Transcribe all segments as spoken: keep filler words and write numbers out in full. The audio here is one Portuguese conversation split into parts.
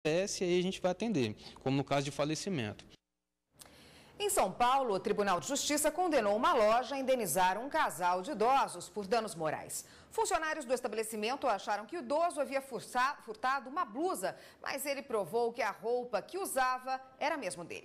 e aí a gente vai atender, como no caso de falecimento. Em São Paulo, o Tribunal de Justiça condenou uma loja a indenizar um casal de idosos por danos morais. Funcionários do estabelecimento acharam que o idoso havia furtado uma blusa, mas ele provou que a roupa que usava era mesmo dele.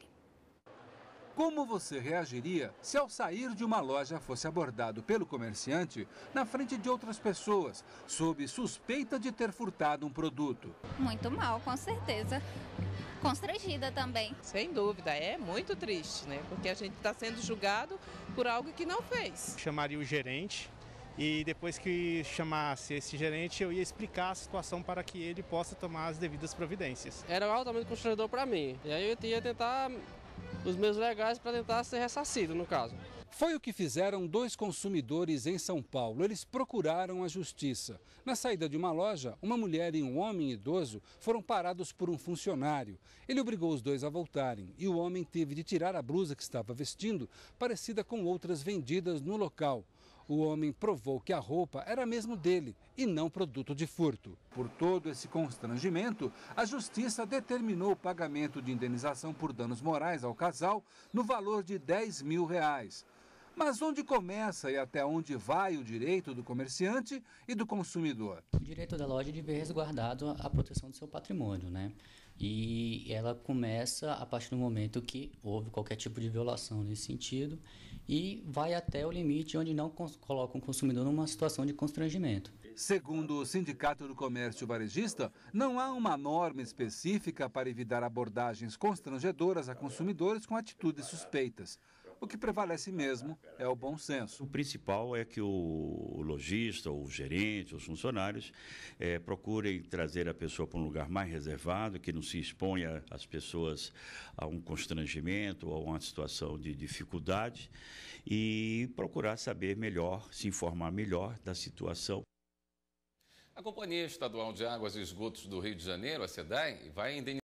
Como você reagiria se ao sair de uma loja fosse abordado pelo comerciante na frente de outras pessoas, sob suspeita de ter furtado um produto? Muito mal, com certeza. Constrangida também. Sem dúvida, é muito triste, né? Porque a gente está sendo julgado por algo que não fez. Chamaria o gerente e depois que chamasse esse gerente eu ia explicar a situação para que ele possa tomar as devidas providências. Era altamente constrangedor para mim, e aí eu ia tentar os meus legais para tentar ser ressarcido no caso. Foi o que fizeram dois consumidores em São Paulo. Eles procuraram a justiça. Na saída de uma loja, uma mulher e um homem idoso foram parados por um funcionário. Ele obrigou os dois a voltarem e o homem teve de tirar a blusa que estava vestindo, parecida com outras vendidas no local. O homem provou que a roupa era mesmo dele e não produto de furto. Por todo esse constrangimento, a justiça determinou o pagamento de indenização por danos morais ao casal no valor de dez mil reais. Mas onde começa e até onde vai o direito do comerciante e do consumidor? O direito da loja é de ver resguardado a proteção do seu patrimônio, né? E ela começa a partir do momento que houve qualquer tipo de violação nesse sentido e vai até o limite onde não coloca o consumidor numa situação de constrangimento. Segundo o Sindicato do Comércio Varejista, não há uma norma específica para evitar abordagens constrangedoras a consumidores com atitudes suspeitas. O que prevalece mesmo é o bom senso. O principal é que o lojista, o gerente, os funcionários é, procurem trazer a pessoa para um lugar mais reservado, que não se exponha as pessoas a um constrangimento ou a uma situação de dificuldade e procurar saber melhor, se informar melhor da situação. A Companhia Estadual de Águas e Esgotos do Rio de Janeiro, a SEDAI, vai indenizar